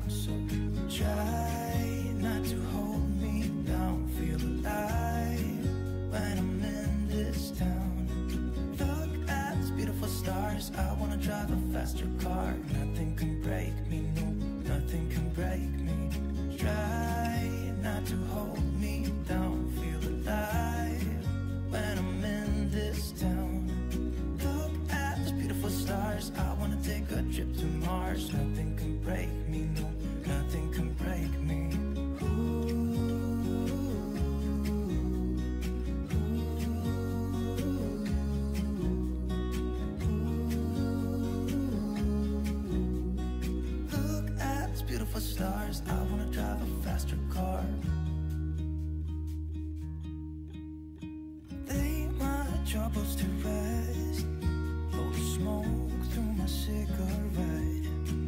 out. So try not to hold me down. Feel alive when I'm in this town. Look at these beautiful stars. I wanna drive a faster car. Nothing can break me, no, nothing can break me. Try not to hold me down. Feel alive when I'm in this town. Look at these beautiful stars. I wanna take a trip to Mars. Nothing can break me, no, nothing can break me. Look at these beautiful stars. I wanna drive a faster car. Lay my troubles to rest. Blow the smoke through my cigarette.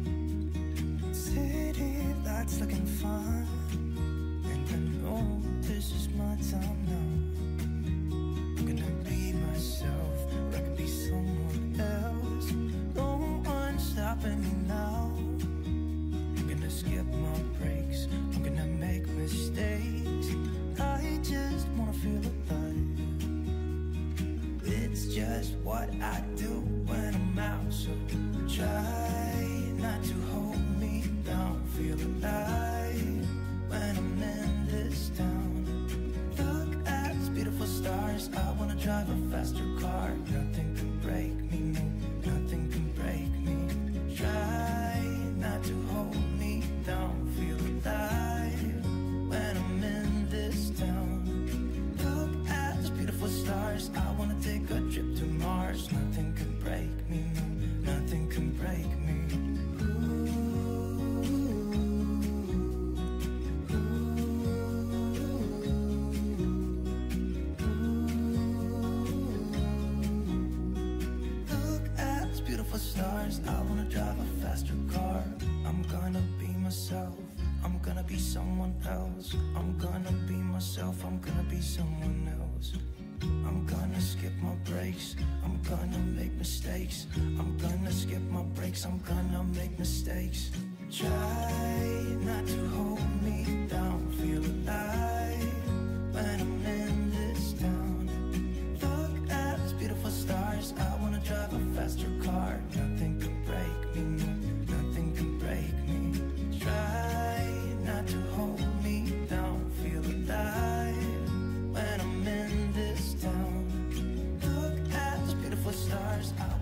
City lights looking fine, and I know this is my time now. I'm gonna be myself, or I could be someone else. No one's stopping me now. I'm gonna skip my breaks, I'm gonna make mistakes. I just wanna feel alive. It's just what I do when I'm out. So try not to hold me down. Feel alive when I'm in this town. Look at these beautiful stars. I wanna drive a faster car. Nothing can break me, no, nothing can break me. Try not to hold me down. Feel alive when I'm in this town. Look at these beautiful stars. I wanna take a trip to Mars. Nothing can break me, no, nothing can break me. Look at these beautiful stars. I wanna drive a faster car. I'm gonna be myself, I'm gonna be someone else. I'm gonna be myself, I'm gonna be someone else. I'm gonna skip my breaks, I'm gonna make mistakes. I'm gonna skip my breaks, I'm gonna make mistakes. Try not to hold me down. Feel alive when I'm in this town. Look at these beautiful stars. I wanna drive a faster car. Nothing can break me, no, nothing can break me. Try not to hold me down. Feel alive when I'm in this town. Look at these beautiful stars.